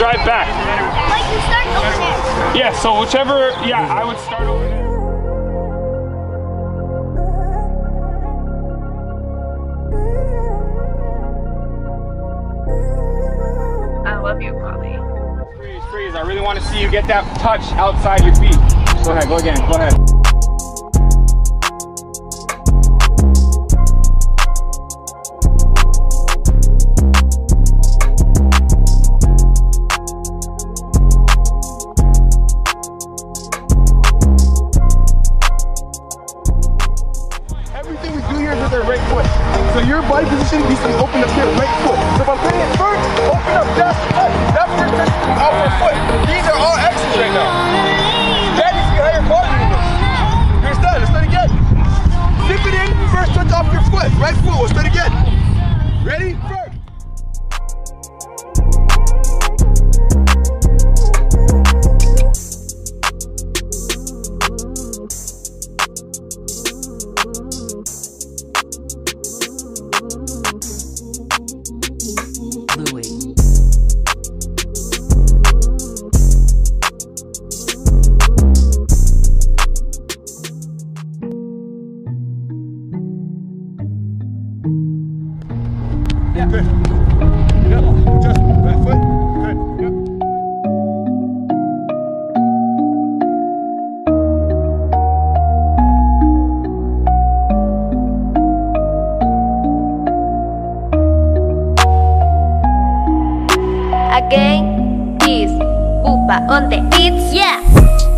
drive back. Like you start over there. Yeah, so whichever, yeah, I would start over there. I love you, Bobby. Freeze. I really want to see you get that touch outside your feet. Go ahead, go again, go ahead. Everything we do here is with our right foot. So your body position needs to be open up here, right foot. So if I'm putting it first, open up, that's foot. That's where it's touching out my foot. These are all X's right now. That is how your body moves. Here's that, let's do it again. Dip it in, first touch off your foot. Right foot, let's do it again. Ready? First. Yeah, good. Yep, just back foot. Good. Yep. Again, is Pupa on the beats, yeah.